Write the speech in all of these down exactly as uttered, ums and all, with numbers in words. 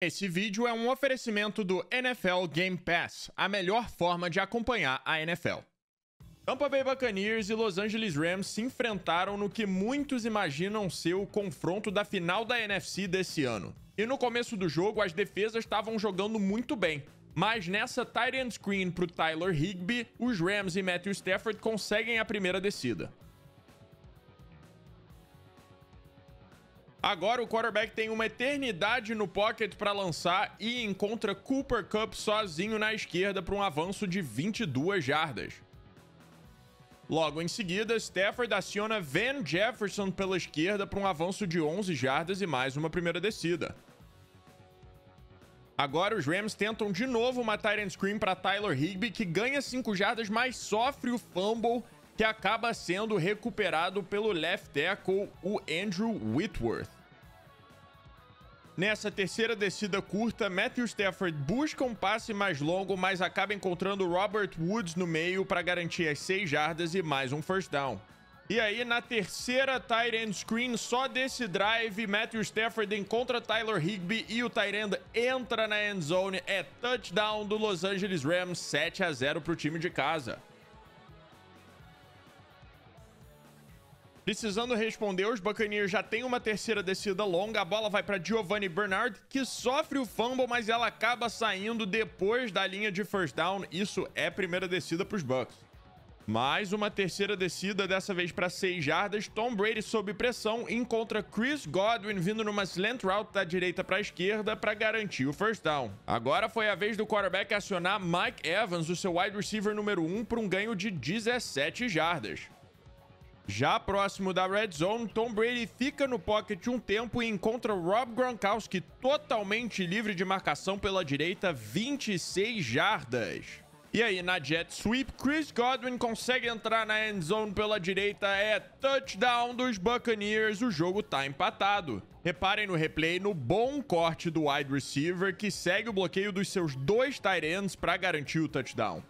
Esse vídeo é um oferecimento do N F L Game Pass, a melhor forma de acompanhar a N F L. Tampa Bay Buccaneers e Los Angeles Rams se enfrentaram no que muitos imaginam ser o confronto da final da N F C desse ano. E no começo do jogo, as defesas estavam jogando muito bem, mas nessa tight end screen para o Tyler Higbee, os Rams e Matthew Stafford conseguem a primeira descida. Agora o quarterback tem uma eternidade no pocket para lançar e encontra Cooper Kupp sozinho na esquerda para um avanço de vinte e duas jardas. Logo em seguida, Stafford aciona Van Jefferson pela esquerda para um avanço de onze jardas e mais uma primeira descida. Agora os Rams tentam de novo uma tight end screen para Tyler Higbee, que ganha cinco jardas, mas sofre o fumble que acaba sendo recuperado pelo left tackle, o Andrew Whitworth. Nessa terceira descida curta, Matthew Stafford busca um passe mais longo, mas acaba encontrando Robert Woods no meio para garantir as seis jardas e mais um first down. E aí, na terceira tight end screen, só desse drive, Matthew Stafford encontra Tyler Higbee e o tight end entra na end zone. É touchdown do Los Angeles Rams, sete a zero para o time de casa. Precisando responder, os Buccaneers já tem uma terceira descida longa. A bola vai para Giovanni Bernard, que sofre o fumble, mas ela acaba saindo depois da linha de first down. Isso é primeira descida para os Bucs. Mais uma terceira descida, dessa vez para seis jardas. Tom Brady, sob pressão, encontra Chris Godwin vindo numa slant route da direita para a esquerda para garantir o first down. Agora foi a vez do quarterback acionar Mike Evans, o seu wide receiver número um, para um ganho de dezessete jardas. Já próximo da red zone, Tom Brady fica no pocket um tempo e encontra Rob Gronkowski totalmente livre de marcação pela direita, vinte e seis jardas. E aí, na jet sweep, Chris Godwin consegue entrar na end zone pela direita, é touchdown dos Buccaneers, o jogo tá empatado. Reparem no replay no bom corte do wide receiver, que segue o bloqueio dos seus dois tight ends para garantir o touchdown.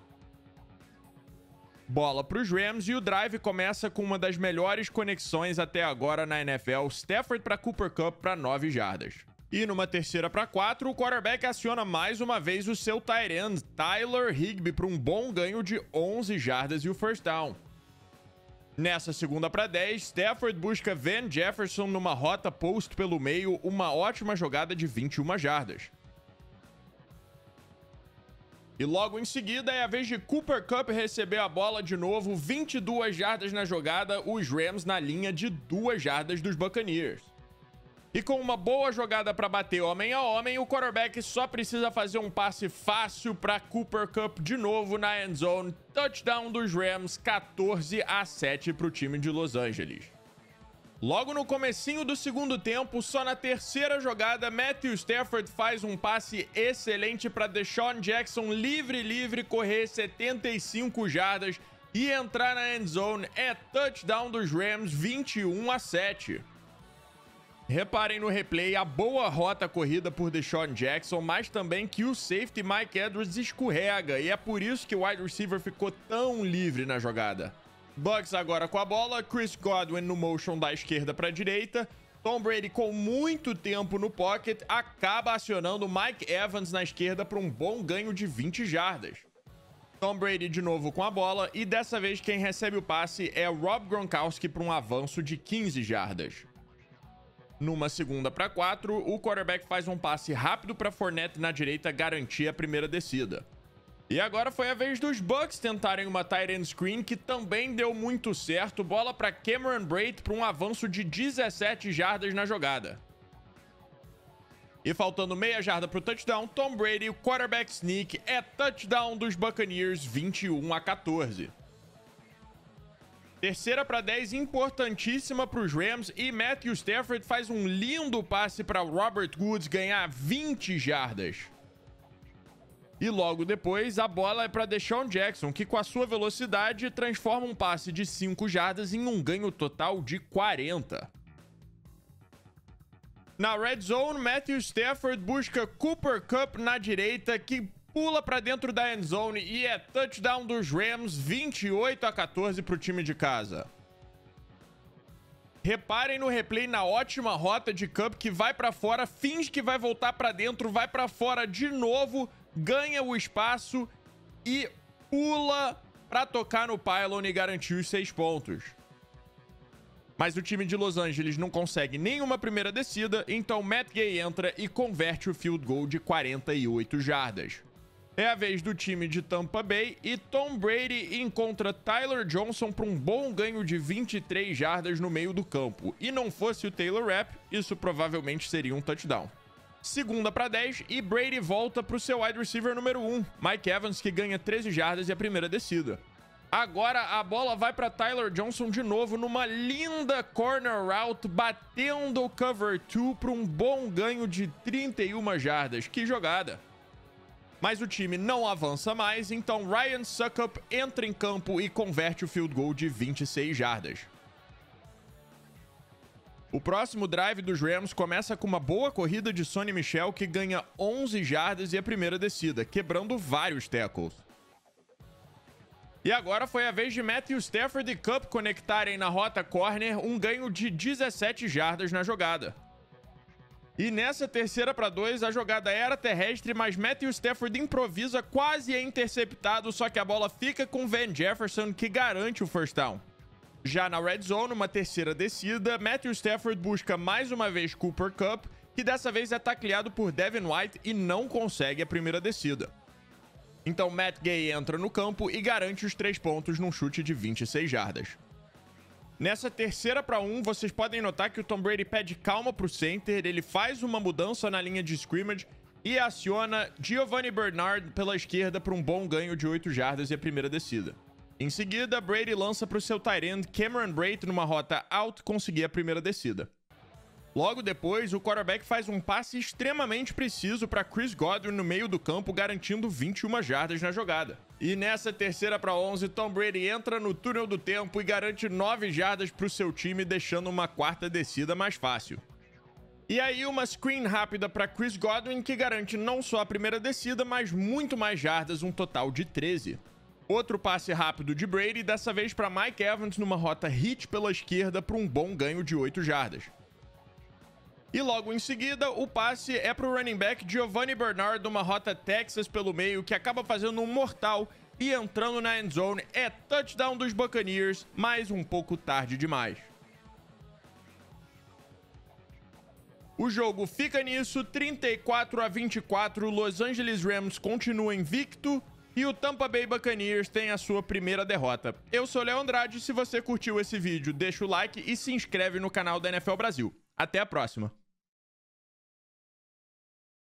Bola para os Rams e o drive começa com uma das melhores conexões até agora na N F L, Stafford para Cooper Kupp para nove jardas. E numa terceira para quatro, o quarterback aciona mais uma vez o seu tight end, Tyler Higbee, para um bom ganho de onze jardas e o first down. Nessa segunda para dez, Stafford busca Van Jefferson numa rota post pelo meio, uma ótima jogada de vinte e uma jardas. E logo em seguida é a vez de Cooper Kupp receber a bola de novo, vinte e duas jardas na jogada, os Rams na linha de duas jardas dos Buccaneers. E com uma boa jogada para bater homem a homem, o quarterback só precisa fazer um passe fácil para Cooper Kupp de novo na end zone. Touchdown dos Rams, quatorze a sete para o time de Los Angeles. Logo no comecinho do segundo tempo, só na terceira jogada, Matthew Stafford faz um passe excelente para DeSean Jackson livre-livre correr setenta e cinco jardas e entrar na end zone. É touchdown dos Rams, vinte e um a sete. Reparem no replay a boa rota corrida por DeSean Jackson, mas também que o safety Mike Edwards escorrega, e é por isso que o wide receiver ficou tão livre na jogada. Bucs agora com a bola, Chris Godwin no motion da esquerda para a direita. Tom Brady, com muito tempo no pocket, acaba acionando Mike Evans na esquerda para um bom ganho de vinte jardas. Tom Brady de novo com a bola e dessa vez quem recebe o passe é Rob Gronkowski para um avanço de quinze jardas. Numa segunda para quatro, o quarterback faz um passe rápido para Fournette na direita garantir a primeira descida. E agora foi a vez dos Bucs tentarem uma tight end screen que também deu muito certo. Bola para Cameron Brate para um avanço de dezessete jardas na jogada. E faltando meia jarda para o touchdown, Tom Brady, o quarterback sneak, é touchdown dos Buccaneers, vinte e um a quatorze. Terceira para dez, importantíssima para os Rams, e Matthew Stafford faz um lindo passe para Robert Woods ganhar vinte jardas. E logo depois, a bola é para DeSean Jackson, que com a sua velocidade transforma um passe de cinco jardas em um ganho total de quarenta. Na red zone, Matthew Stafford busca Cooper Kupp na direita, que pula para dentro da end zone e é touchdown dos Rams, vinte e oito a quatorze para o time de casa. Reparem no replay na ótima rota de Cup que vai pra fora, finge que vai voltar pra dentro, vai pra fora de novo, ganha o espaço e pula pra tocar no pylon e garantir os seis pontos. Mas o time de Los Angeles não consegue nenhuma primeira descida, então Matt Gay entra e converte o field goal de quarenta e oito jardas. É a vez do time de Tampa Bay e Tom Brady encontra Tyler Johnson para um bom ganho de vinte e três jardas no meio do campo. E não fosse o Taylor Rapp, isso provavelmente seria um touchdown. Segunda para dez e Brady volta para o seu wide receiver número um, Mike Evans, que ganha treze jardas e a primeira descida. Agora a bola vai para Tyler Johnson de novo numa linda corner route, batendo o cover dois para um bom ganho de trinta e uma jardas. Que jogada! Mas o time não avança mais, então Ryan Succop entra em campo e converte o field goal de vinte e seis jardas. O próximo drive dos Rams começa com uma boa corrida de Sonny Michel, que ganha onze jardas e a primeira descida, quebrando vários tackles. E agora foi a vez de Matthew Stafford e Cup conectarem na rota corner um ganho de dezessete jardas na jogada. E nessa terceira para dois, a jogada era terrestre, mas Matthew Stafford improvisa, quase é interceptado, só que a bola fica com Van Jefferson, que garante o first down. Já na red zone, uma terceira descida, Matthew Stafford busca mais uma vez Cooper Kupp, que dessa vez é tacleado por Devin White e não consegue a primeira descida. Então Matt Gay entra no campo e garante os três pontos num chute de vinte e seis jardas. Nessa terceira para um, vocês podem notar que o Tom Brady pede calma para o center, ele faz uma mudança na linha de scrimmage e aciona Giovanni Bernard pela esquerda para um bom ganho de oito jardas e a primeira descida. Em seguida, Brady lança para o seu tight end Cameron Brate numa rota out conseguir a primeira descida. Logo depois, o quarterback faz um passe extremamente preciso para Chris Godwin no meio do campo, garantindo vinte e uma jardas na jogada. E nessa terceira para onze, Tom Brady entra no túnel do tempo e garante nove jardas para o seu time, deixando uma quarta descida mais fácil. E aí uma screen rápida para Chris Godwin, que garante não só a primeira descida, mas muito mais jardas, um total de treze. Outro passe rápido de Brady, dessa vez para Mike Evans numa rota hit pela esquerda para um bom ganho de oito jardas. E logo em seguida, o passe é para o running back Giovanni Bernard numa rota Texas pelo meio, que acaba fazendo um mortal e entrando na end zone. É touchdown dos Buccaneers, mas um pouco tarde demais. O jogo fica nisso, trinta e quatro a vinte e quatro, Los Angeles Rams continua invicto e o Tampa Bay Buccaneers tem a sua primeira derrota. Eu sou o Léo Andrade, se você curtiu esse vídeo, deixa o like e se inscreve no canal da N F L Brasil. Até a próxima!